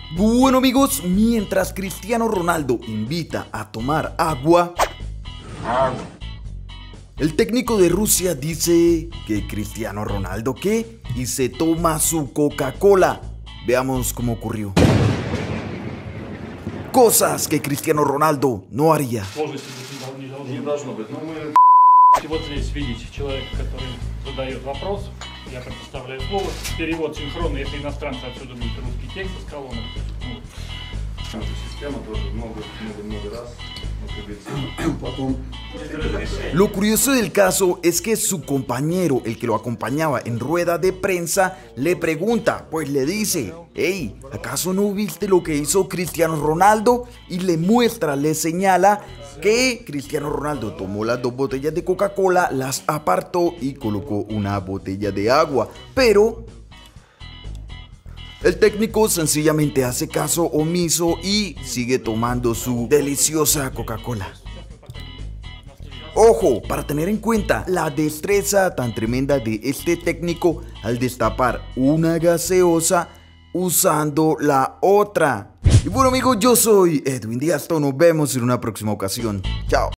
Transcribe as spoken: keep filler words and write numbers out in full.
Bueno amigos, mientras Cristiano Ronaldo invita a tomar agua, el técnico de Rusia dice que Cristiano Ronaldo ¿qué? Y se toma su Coca-Cola. Veamos cómo ocurrió. Cosas que Cristiano Ronaldo no haría. И вот здесь видите человека, который задает вопрос. Я предоставляю слово. Перевод синхронный, если иностранцы, отсюда будет русский текст из колонок. Эта система тоже много-много раз. Потом... Lo curioso del caso es que su compañero, el que lo acompañaba en rueda de prensa, le pregunta, pues le dice: hey, ¿acaso no viste lo que hizo Cristiano Ronaldo? Y le muestra, le señala que Cristiano Ronaldo tomó las dos botellas de Coca-Cola, las apartó y colocó una botella de agua. Pero el técnico sencillamente hace caso omiso y sigue tomando su deliciosa Coca-Cola. Ojo, para tener en cuenta la destreza tan tremenda de este técnico al destapar una gaseosa usando la otra. Y bueno amigos, yo soy Edwin Díaz, nos vemos en una próxima ocasión. Chao.